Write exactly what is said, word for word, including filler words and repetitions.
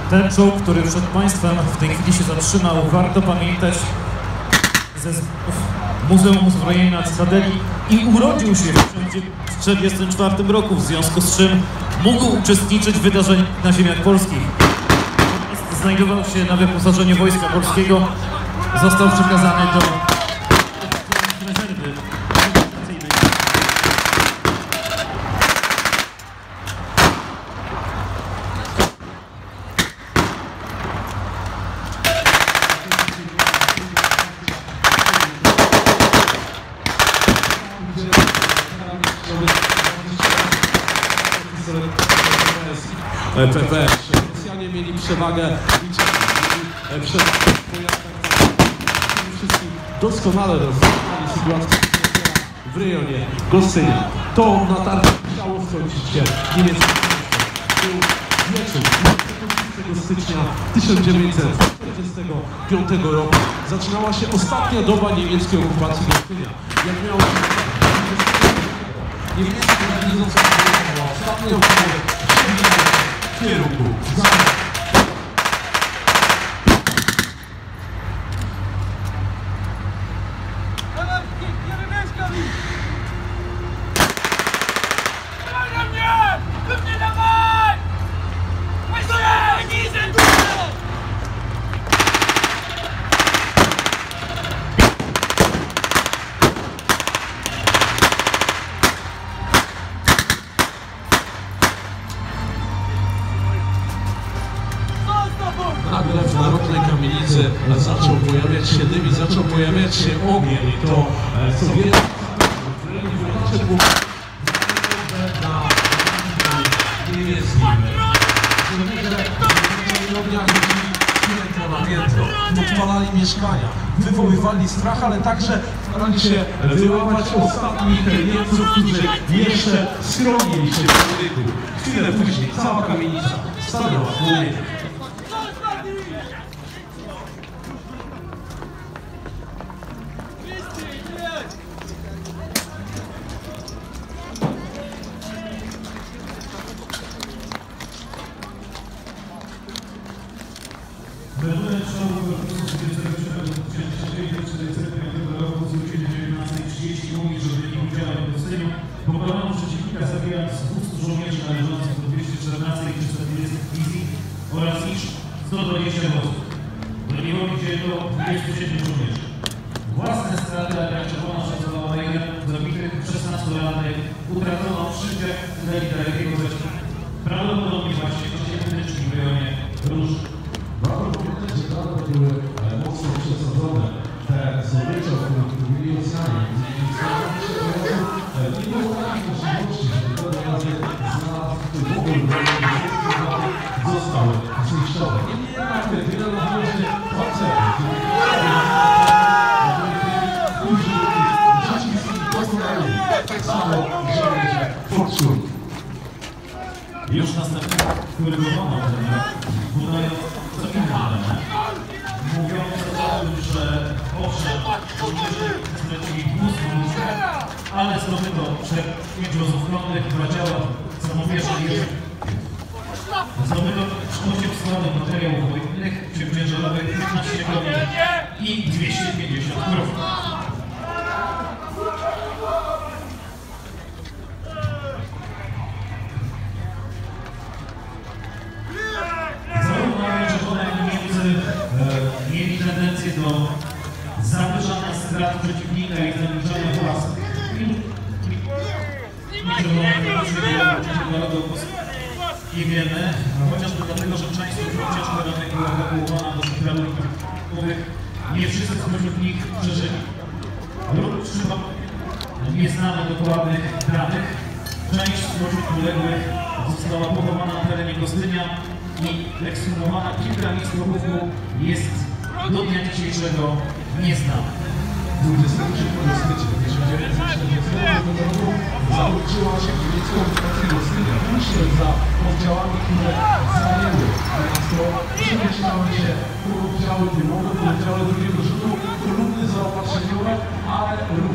Ten czołg, który przed Państwem w tej chwili się zatrzymał, warto pamiętać ze Muzeum Uzbrojenia na Cytadeli i urodził się w tysiąc dziewięćset czterdziestym czwartym roku, w związku z czym mógł uczestniczyć w wydarzeniach na ziemiach polskich. Natomiast znajdował się na wyposażeniu Wojska Polskiego, został przekazany do rezerwy. P P. Rosjanie mieli przewagę i przed pojazdach. Wszystkim doskonale rozwiązali sytuację w rejonie Gostynia. To natarcie musiało skończyć się niemieckim. Był wieczór dwudziestego stycznia tysiąc dziewięćset czterdziestego piątego roku. Zaczynała się ostatnia doba niemieckiej okupacji Gostynia. Jak miało się niemiecki garnizon zaczynała ostatnią doba w kierunku zachodu. Nagle w Narodnej Kamienicy zaczął pojawiać się dym i zaczął pojawiać się ogień i to Sowieci na niemieckim podpalali mieszkania, wywoływali strach, ale także starali się wyłapać ostatnich Niemców, którzy jeszcze schronili się w budynku. Chwilę później cała kamienica stanęła w płomieniu. Medunek czołgu korpusu dwudziestego siódmego tysiąc dziewięćset czterdziestego piątego roku zwrócili dziewiętnaście trzydzieści mówi, że w wyniku działań w Gostyniu pokonano przeciwnika, zabijając dwustu żołnierzy należących do dwieście czternastej i trzysta dwudziestej Dywizji oraz iż sto dwadzieścia wozów. Legionowi wzięto dwudziestu siedmiu żołnierzy. Własne straty Armia Czerwona szacowała na jeden zabitych szesnastolatek, utracono życie Delita jakiego zresztą prawdopodobnie właśnie w Siedmiotycznym w rejonie Róż. Warto pamiętać, że dane były mocno przesadzone. Te zdobycze, o których mówili Rosjanie, nie było takich możliwości, żeby te razy znalazł wogór, zostały zniszczone. Niemniej jednak tyle należy pancerny, tak samo żołnierze Fortune. Już następnie korygowano ten budując co inne. Mówiąc o tym, że owszem, żołnierze stracili dwustu ludzi, ale zdobyto przed pięć wozów konnych, dwa działa samobieżne jeżdżą. Zdobyto osiem składów materiałów wojennych, ciężarowych, piętnaście koni i dwieście pięćdziesiąt krów. Mieli tendencję do zawyżania strat przeciwnika i zaniżania własnych. I wiemy, chociażby dlatego, że część tych ciężko rannych była ewakuowana do szpitali wojskowych, nie wszyscy spośród nich przeżyli. Lub trzeba nie znamy dokładnych danych. Część spośród uległych została pochowana na terenie Gostynia i ekshumowana kilka miejsc pochówku jest do dnia dzisiejszego nieznana. dwudziestego siódmego stycznia tysiąc dziewięćset czterdziestego roku zakończyła się niemiecką okupację Gostynia. Później za oddziałami, które zajęły miasto, przemieszczały się oddziały dymowe, oddziały drugiego rzutu, kolumny zaopatrzeniowe, ale